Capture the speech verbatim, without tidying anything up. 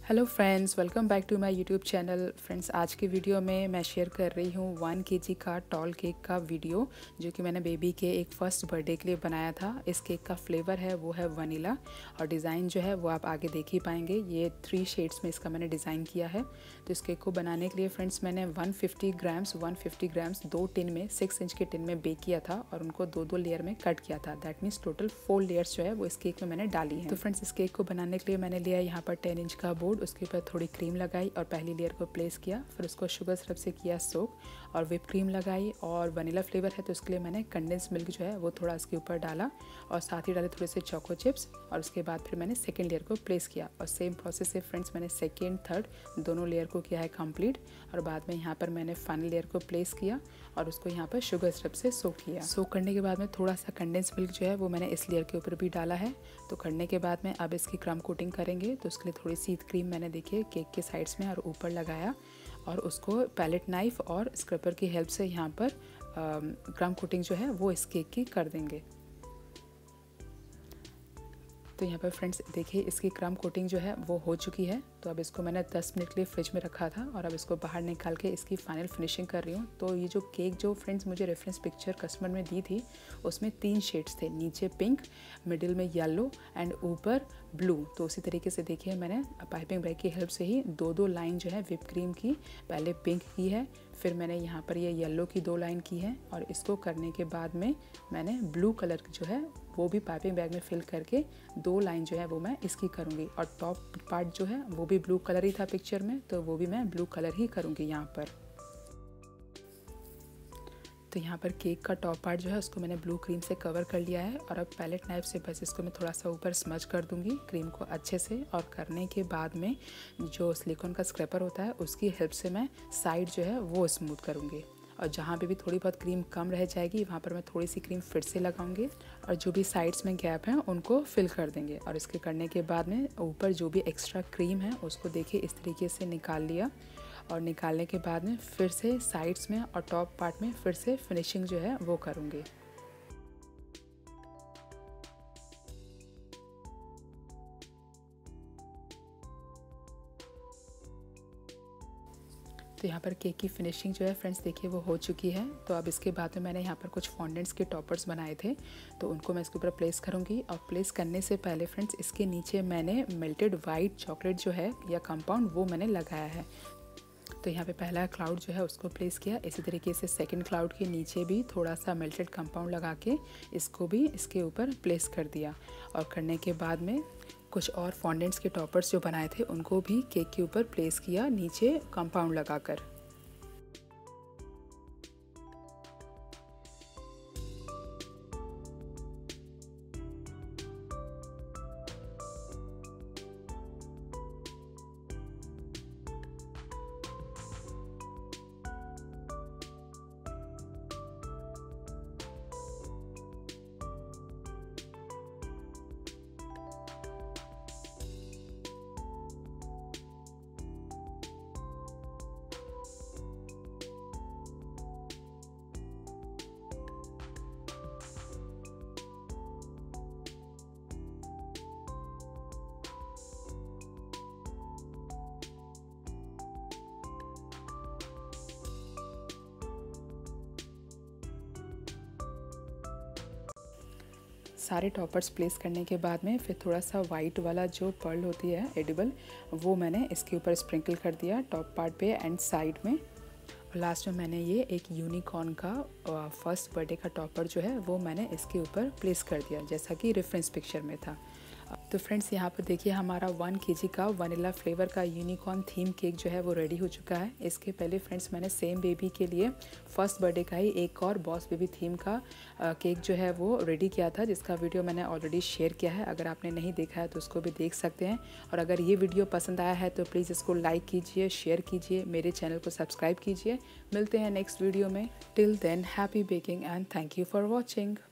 Hello friends, welcome back to my YouTube channel. Friends, आज की video में मैं शेयर कर रही हूँ वन केजी का टॉल केक का वीडियो, जो कि मैंने बेबी के एक फ़र्स्ट बर्थडे के लिए बनाया था। इस केक का फ्लेवर है वो है वनीला, और डिज़ाइन जो है वो आप आगे देख ही पाएंगे। ये थ्री शेड्स में इसका मैंने डिज़ाइन किया है। तो इस केक को बनाने के लिए फ्रेंड्स मैंने one fifty grams one fifty grams दो टिन में सिक्स इंच के टिन में बेक किया था, और उनको दो दो लेयर में कट किया था। That means total four layers जो है वो इस केक में मैंने डाली है। तो फ्रेंड्स, इस केक को बनाने के लिए मैंने लिया यहाँ पर टेन इंच का बोर्ड, उसके ऊपर थोड़ी क्रीम लगाई और पहली लेयर को प्लेस किया। फिर उसको शुगर सिरप से किया सोक, और व्हिप क्रीम लगाई। और वनीला फ्लेवर है तो उसके लिए मैंने कंडेंस मिल्क जो है वो थोड़ा इसके ऊपर डाला, और साथ ही डाले थोड़े से चोको चिप्स। और उसके बाद फिर मैंने सेकेंड लेयर को प्लेस किया, और सेम प्रोसेस से फ्रेंड्स मैंने सेकेंड थर्ड दोनों लेयर को किया है कंप्लीट। और बाद में यहाँ पर मैंने फाइनल लेयर को प्लेस किया और उसको यहाँ पर शुगर सिरप से सोक किया। सोक करने के बाद में थोड़ा सा कंडेंस मिल्क जो है वो मैंने इस लेयर के ऊपर भी डाला है। तो करने के बाद में अब इसकी क्रम कोटिंग करेंगे। तो उसके लिए थोड़ी सी क्रीम मैंने देखिए केक के साइड्स में और ऊपर लगाया, और उसको पैलेट नाइफ और स्क्रबर की हेल्प से यहाँ पर क्रम कोटिंग जो है वो इस केक की कर देंगे। तो यहाँ पर फ्रेंड्स देखिए इसकी क्रम कोटिंग जो है वो हो चुकी है। तो अब इसको मैंने दस मिनट के लिए फ्रिज में रखा था, और अब इसको बाहर निकाल के इसकी फाइनल फिनिशिंग कर रही हूँ। तो ये जो केक जो फ्रेंड्स मुझे रेफरेंस पिक्चर कस्टमर में दी थी, उसमें तीन शेड्स थे, नीचे पिंक, मिडिल में येलो एंड ऊपर ब्लू। तो उसी तरीके से देखिए मैंने पाइपिंग बैग की हेल्प से ही दो दो लाइन जो है व्हिप क्रीम की, पहले पिंक की है, फिर मैंने यहाँ पर ये येलो की दो लाइन की है, और इसको करने के बाद में मैंने ब्लू कलर जो है वो भी पाइपिंग बैग में फिल करके दो लाइन जो है वो मैं इसकी करूँगी। और टॉप पार्ट जो है वो भी ब्लू कलर ही था पिक्चर में, तो वो भी मैं ब्लू कलर ही करूँगी यहाँ पर। तो यहाँ पर केक का टॉप पार्ट जो है उसको मैंने ब्लू क्रीम से कवर कर लिया है, और अब पैलेट नाइफ से बस इसको मैं थोड़ा सा ऊपर स्मज कर दूँगी क्रीम को अच्छे से। और करने के बाद में जो सिलिकॉन का स्क्रैपर होता है उसकी हेल्प से मैं साइड जो है वो स्मूथ करूँगी, और जहाँ पे भी थोड़ी बहुत क्रीम कम रह जाएगी वहाँ पर मैं थोड़ी सी क्रीम फिर से लगाऊंगी, और जो भी साइड्स में गैप हैं उनको फिल कर देंगे। और इसके करने के बाद में ऊपर जो भी एक्स्ट्रा क्रीम है उसको देखिए इस तरीके से निकाल लिया, और निकालने के बाद में फिर से साइड्स में और टॉप पार्ट में फिर से फिनिशिंग जो है वो करूँगी। तो यहाँ पर केक की फिनिशिंग जो है फ्रेंड्स देखिए वो हो चुकी है। तो अब इसके बाद में मैंने यहाँ पर कुछ फॉन्डेंट्स के टॉपर्स बनाए थे, तो उनको मैं इसके ऊपर प्लेस करूँगी। और प्लेस करने से पहले फ्रेंड्स इसके नीचे मैंने मेल्टेड वाइट चॉकलेट जो है या कंपाउंड वो मैंने लगाया है। तो यहाँ पे पहला क्लाउड जो है उसको प्लेस किया। इसी तरीके से सेकंड क्लाउड के नीचे भी थोड़ा सा मेल्टेड कंपाउंड लगा के इसको भी इसके ऊपर प्लेस कर दिया। और करने के बाद में कुछ और फॉन्डेंट्स के टॉपर्स जो बनाए थे उनको भी केक के ऊपर प्लेस किया नीचे कंपाउंड लगाकर। सारे टॉपर्स प्लेस करने के बाद में फिर थोड़ा सा वाइट वाला जो पर्ल होती है एडिबल, वो मैंने इसके ऊपर स्प्रिंकल कर दिया टॉप पार्ट पे एंड साइड में। और लास्ट में मैंने ये एक यूनिकॉर्न का फर्स्ट बर्थडे का टॉपर जो है वो मैंने इसके ऊपर प्लेस कर दिया, जैसा कि रेफरेंस पिक्चर में था। तो फ्रेंड्स यहाँ पर देखिए हमारा वन केजी का वनीला फ्लेवर का यूनिकॉर्न थीम केक जो है वो रेडी हो चुका है। इसके पहले फ्रेंड्स मैंने सेम बेबी के लिए फर्स्ट बर्थडे का ही एक और बॉस बेबी थीम का केक जो है वो रेडी किया था, जिसका वीडियो मैंने ऑलरेडी शेयर किया है। अगर आपने नहीं देखा है तो उसको भी देख सकते हैं। और अगर ये वीडियो पसंद आया है तो प्लीज़ इसको लाइक कीजिए, शेयर कीजिए, मेरे चैनल को सब्सक्राइब कीजिए। मिलते हैं नेक्स्ट वीडियो में। Till then happy baking and thank you for watching.